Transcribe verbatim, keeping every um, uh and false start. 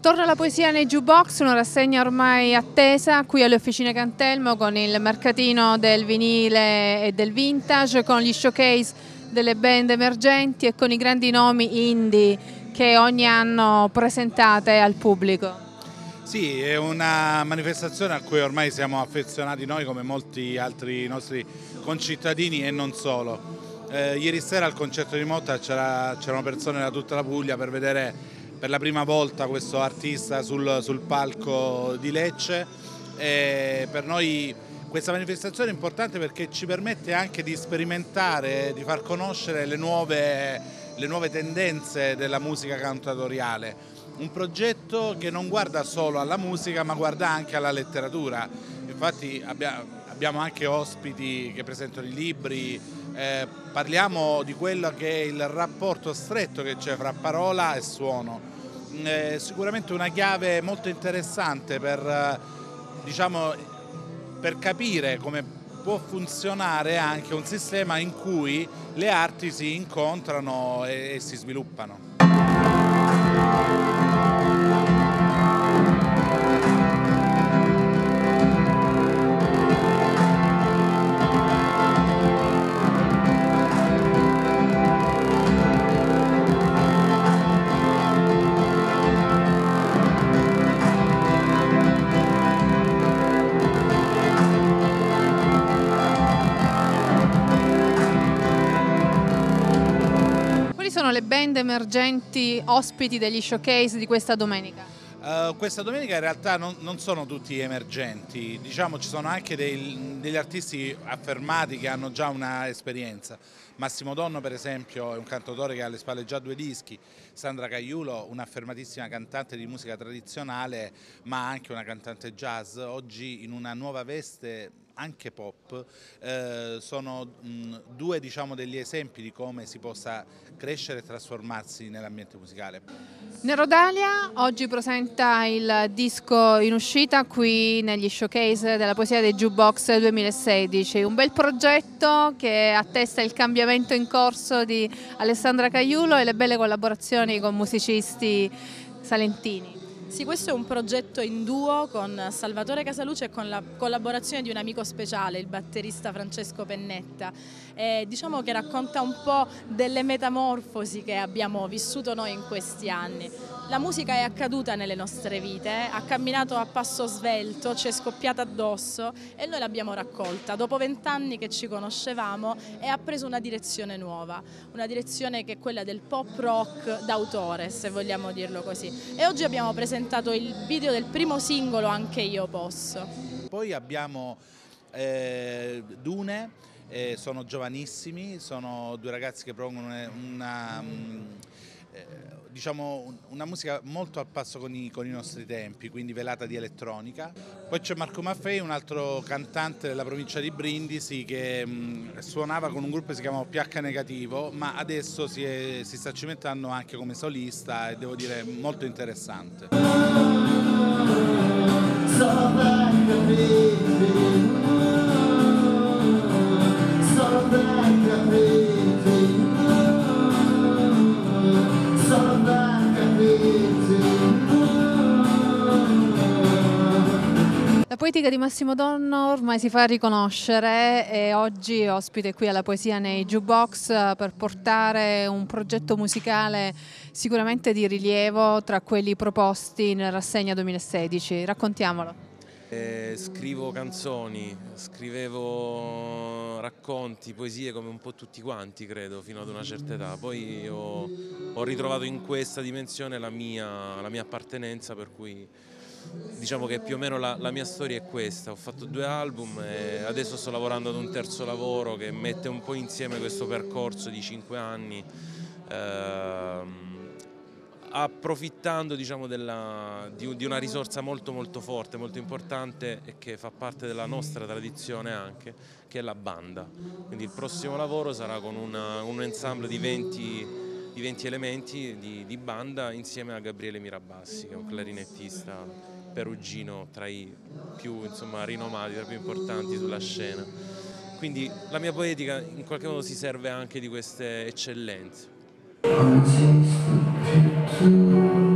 Torna la poesia nei jukebox, una rassegna ormai attesa qui alle Officine Cantelmo con il mercatino del vinile e del vintage, con gli showcase delle band emergenti e con i grandi nomi indie che ogni anno presentate al pubblico. Sì, è una manifestazione a cui ormai siamo affezionati noi come molti altri nostri concittadini e non solo. Eh, ieri sera al concerto di Motta c'erano persone da tutta la Puglia per vedere per la prima volta questo artista sul, sul palco di Lecce. E per noi questa manifestazione è importante perché ci permette anche di sperimentare, di far conoscere le nuove, le nuove tendenze della musica cantatoriale. Un progetto che non guarda solo alla musica ma guarda anche alla letteratura. Infatti abbiamo anche ospiti che presentano i libri, eh, parliamo di quello che è il rapporto stretto che c'è fra parola e suono. Eh, sicuramente una chiave molto interessante per, diciamo, per capire come può funzionare anche un sistema in cui le arti si incontrano e, e si sviluppano. Sono le band emergenti ospiti degli showcase di questa domenica? Uh, questa domenica in realtà non, non sono tutti emergenti, diciamo ci sono anche dei, degli artisti affermati che hanno già una esperienza. Massimo Donno per esempio è un cantautore che ha alle spalle già due dischi, Sandra Caiulo un'affermatissima cantante di musica tradizionale ma anche una cantante jazz, oggi in una nuova veste anche pop. Eh, sono mh, due diciamo, degli esempi di come si possa crescere e trasformarsi nell'ambiente musicale. Nerodalia oggi presenta il disco in uscita qui negli showcase della poesia dei Jukebox duemilasedici, un bel progetto che attesta il cambiamento in corso di Alessandra Caiulo e le belle collaborazioni con musicisti salentini. Sì, questo è un progetto in duo con Salvatore Casaluce e con la collaborazione di un amico speciale, il batterista Francesco Pennetta. E diciamo che racconta un po' delle metamorfosi che abbiamo vissuto noi in questi anni. La musica è accaduta nelle nostre vite, ha camminato a passo svelto, ci è scoppiata addosso e noi l'abbiamo raccolta. Dopo vent'anni che ci conoscevamo e ha preso una direzione nuova, una direzione che è quella del pop rock d'autore, se vogliamo dirlo così. E oggi abbiamo presentato il video del primo singolo Anche io posso. Poi abbiamo eh, Dune, eh, sono giovanissimi, sono due ragazzi che propongono una, una eh, diciamo una musica molto al passo con i, con i nostri tempi, quindi velata di elettronica. Poi c'è Marco Maffei, un altro cantante della provincia di Brindisi che mh, suonava con un gruppo che si chiamava P H Negativo, ma adesso si, è, si sta cimentando anche come solista e devo dire molto interessante. La poetica di Massimo Donno ormai si fa riconoscere e oggi è ospite qui alla Poesia nei Jukebox per portare un progetto musicale sicuramente di rilievo tra quelli proposti nella rassegna duemilasedici. Raccontiamolo. Eh, scrivo canzoni, scrivevo racconti, poesie come un po' tutti quanti credo fino ad una certa età, poi ho, ho ritrovato in questa dimensione la mia, la mia appartenenza, per cui diciamo che più o meno la, la mia storia è questa. Ho fatto due album e adesso sto lavorando ad un terzo lavoro che mette un po' insieme questo percorso di cinque anni, ehm, approfittando diciamo, della, di, di una risorsa molto molto forte, molto importante e che fa parte della nostra tradizione anche, che è la banda. Quindi il prossimo lavoro sarà con una, un ensemble di venti, di venti elementi di, di banda insieme a Gabriele Mirabassi, che è un clarinettista perugino tra i più insomma, rinomati, tra i più importanti sulla scena. Quindi la mia poetica in qualche modo si serve anche di queste eccellenze.